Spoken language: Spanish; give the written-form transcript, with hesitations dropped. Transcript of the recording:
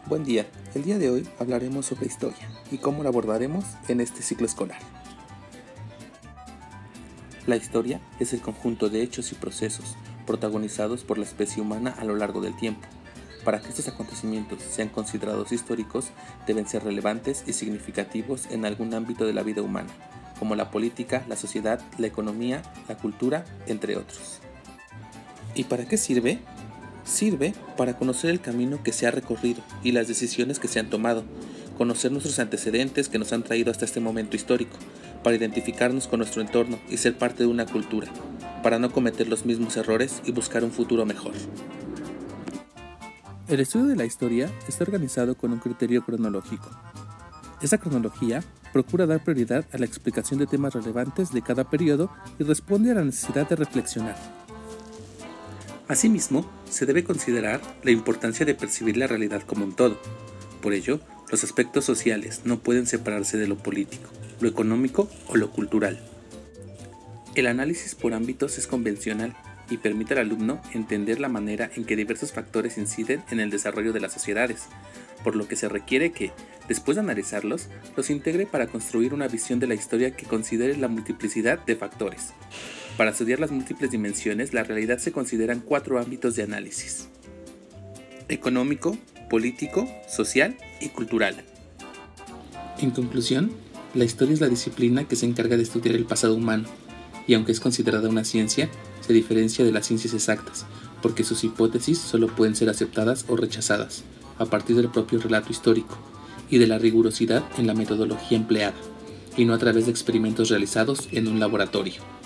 Buen día, el día de hoy hablaremos sobre historia y cómo la abordaremos en este ciclo escolar. La historia es el conjunto de hechos y procesos protagonizados por la especie humana a lo largo del tiempo. Para que estos acontecimientos sean considerados históricos, deben ser relevantes y significativos en algún ámbito de la vida humana, como la política, la sociedad, la economía, la cultura, entre otros. ¿Y para qué sirve? Sirve para conocer el camino que se ha recorrido y las decisiones que se han tomado, conocer nuestros antecedentes que nos han traído hasta este momento histórico, para identificarnos con nuestro entorno y ser parte de una cultura, para no cometer los mismos errores y buscar un futuro mejor. El estudio de la historia está organizado con un criterio cronológico. Esta cronología procura dar prioridad a la explicación de temas relevantes de cada periodo y responde a la necesidad de reflexionar. Asimismo, se debe considerar la importancia de percibir la realidad como un todo. Por ello, los aspectos sociales no pueden separarse de lo político, lo económico o lo cultural. El análisis por ámbitos es convencional y permite al alumno entender la manera en que diversos factores inciden en el desarrollo de las sociedades, por lo que se requiere que, después de analizarlos, los integre para construir una visión de la historia que considere la multiplicidad de factores. Para estudiar las múltiples dimensiones, la realidad se consideran 4 ámbitos de análisis: económico, político, social y cultural. En conclusión, la historia es la disciplina que se encarga de estudiar el pasado humano, y aunque es considerada una ciencia, se diferencia de las ciencias exactas, porque sus hipótesis solo pueden ser aceptadas o rechazadas, a partir del propio relato histórico, y de la rigurosidad en la metodología empleada, y no a través de experimentos realizados en un laboratorio.